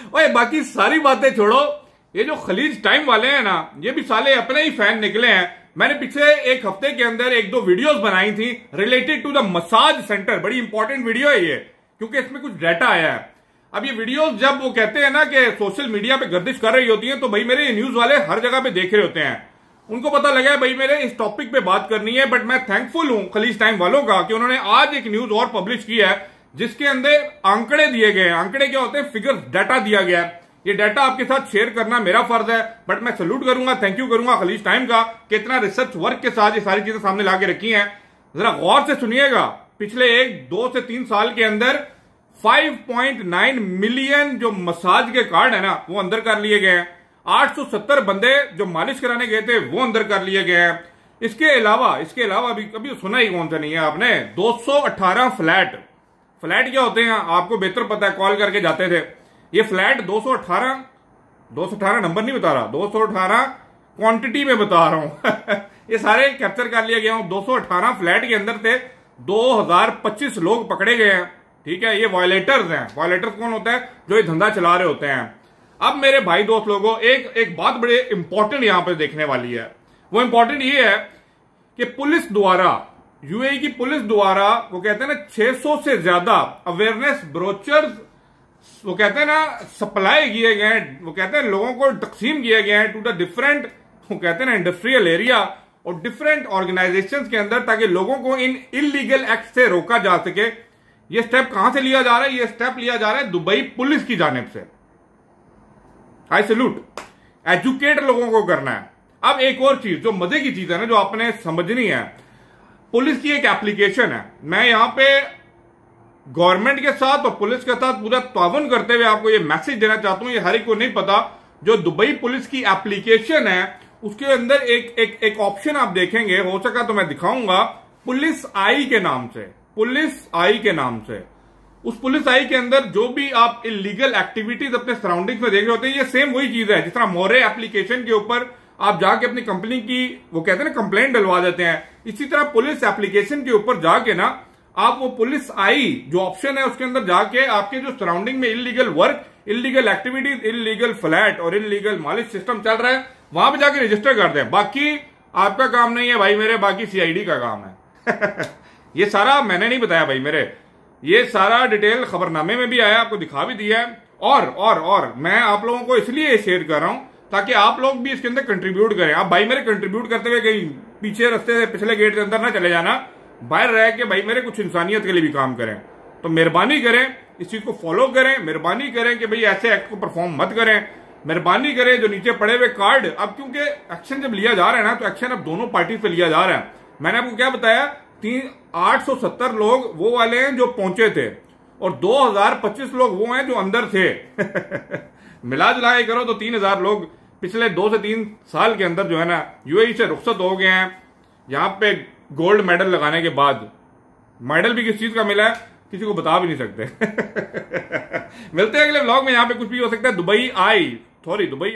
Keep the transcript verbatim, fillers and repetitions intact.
ओए बाकी सारी बातें छोड़ो, ये जो खलीज टाइम वाले हैं ना, ये भी साले अपने ही फैन निकले हैं। मैंने पिछले एक हफ्ते के अंदर एक दो वीडियोस बनाई थी related to the massage centre. बड़ी इंपॉर्टेंट वीडियो है ये, क्योंकि इसमें कुछ डाटा आया है। अब ये वीडियोस जब वो कहते हैं ना कि सोशल मीडिया पे गर्दिश कर रही होती हैं, तो भाई मेरे न्यूज वाले हर जगह पे देख रहे होते हैं। उनको पता लगा है भाई मेरे इस टॉपिक पे बात करनी है। बट मैं थैंकफुल हूं खलीज टाइम वालों का कि उन्होंने आज एक न्यूज और पब्लिश की है जिसके अंदर आंकड़े दिए गए हैं। आंकड़े क्या होते हैं? फिगर, डाटा दिया गया है। ये डाटा आपके साथ शेयर करना मेरा फर्ज है। बट मैं सल्यूट करूंगा, थैंक यू करूंगा खलीज टाइम का कि इतना रिसर्च वर्क के साथ ये सारी चीजें सामने लाके रखी हैं। जरा गौर से सुनिएगा, पिछले एक दो से तीन साल के अंदर पाँच पॉइंट नौ मिलियन जो मसाज के कार्ड है ना, वो अंदर कर लिए गए हैं। आठ सौ सत्तर बंदे जो मालिश कराने गए थे वो अंदर कर लिए गए हैं। इसके अलावा इसके अलावा अभी कभी सुना ही कौन सा नहीं है आपने, दो सौ अठारह फ्लैट। फ्लैट क्या होते हैं आपको बेहतर पता है, कॉल करके जाते थे। ये फ्लैट दो सौ अठारह दो सौ अठारह नंबर नहीं बता रहा, दो सौ अठारह क्वांटिटी में बता रहा हूं ये सारे कैप्चर कर लिया गया हूं। दो सौ अठारह फ्लैट के अंदर थे, दो हजार पच्चीस लोग पकड़े गए हैं। ठीक है, ये वायलेटर्स हैं। वायलेटर्स कौन होता है? जो ये धंधा चला रहे होते हैं। अब मेरे भाई दोस्त लोगों, एक एक बात बड़े इंपॉर्टेंट यहां पर देखने वाली है। वो इंपॉर्टेंट ये है कि पुलिस द्वारा, यूएई की पुलिस द्वारा, वो कहते हैं ना छह सौ से ज्यादा अवेयरनेस ब्रोचर्स, वो कहते हैं ना सप्लाई किए गए हैं। वो कहते हैं लोगों को तकसीम किए गए हैं टू द डिफरेंट, वो कहते हैं ना इंडस्ट्रियल एरिया और डिफरेंट ऑर्गेनाइजेशंस के अंदर, ताकि लोगों को इन इलीगल एक्ट से रोका जा सके। ये स्टेप कहां से लिया जा रहा है? ये स्टेप लिया जा रहा है दुबई पुलिस की जानिब से। आई सैल्यूट। एजुकेट लोगों को करना है। अब एक और चीज जो मजे की चीज है ना, जो आपने समझनी है, पुलिस की एक एप्लीकेशन है। मैं यहां पे गवर्नमेंट के साथ और पुलिस के साथ पूरा ताउन करते हुए आपको ये मैसेज देना चाहता हूं। ये हर एक को नहीं पता, जो दुबई पुलिस की एप्लीकेशन है उसके अंदर एक एक एक ऑप्शन आप देखेंगे, हो सका तो मैं दिखाऊंगा, पुलिस आई के नाम से। पुलिस आई के नाम से उस पुलिस आई के अंदर जो भी आप इलीगल एक्टिविटीज अपने सराउंडिंग्स में देख रहे होते हैं, ये सेम वही चीज है। जिस तरह मोरे एप्लीकेशन के ऊपर आप जाके अपनी कंपनी की, वो कहते हैं ना, कंप्लेंट डलवा देते हैं, इसी तरह पुलिस एप्लीकेशन के ऊपर जाके ना आप वो पुलिस आई जो ऑप्शन है उसके अंदर जाके आपके जो सराउंडिंग में illegal work, illegal activities, illegal flat और इलीगल मालिश सिस्टम चल रहा है, वहां पे जाके रजिस्टर कर दें। बाकी आपका काम नहीं है भाई मेरे, बाकी सीआईडी का काम है ये सारा मैंने नहीं बताया भाई मेरे, ये सारा डिटेल खबरनामे में भी आया, आपको दिखा भी दिया है। और और और मैं आप लोगों को इसलिए शेयर कर रहा हूं ताकि आप लोग भी इसके अंदर कंट्रीब्यूट करें। आप भाई मेरे कंट्रीब्यूट करते हुए कहीं पीछे रास्ते से, पिछले गेट के अंदर ना चले जाना, बाहर रह के भाई मेरे कुछ इंसानियत के लिए भी काम करें। तो मेहरबानी करें, इस चीज को फॉलो करें। मेहरबानी करें कि भाई ऐसे एक्ट को परफॉर्म मत करें। मेहरबानी करें जो नीचे पड़े हुए कार्ड, अब क्योंकि एक्शन जब लिया जा रहा है ना, तो एक्शन अब दोनों पार्टी पे लिया जा रहा है। मैंने आपको क्या बताया, तीन आठ सौ सत्तर लोग वो वाले हैं जो पहुंचे थे और दो हजार पच्चीस लोग वो हैं जो अंदर थे मिला जुला के करो तो तीन हजार लोग पिछले दो से तीन साल के अंदर जो है ना यूएई से रुखसत हो गए हैं। यहां पे गोल्ड मेडल लगाने के बाद, मेडल भी किस चीज का मिला है किसी को बता भी नहीं सकते मिलते हैं अगले व्लॉग में। यहां पे कुछ भी हो सकता है। दुबई आई, सॉरी दुबई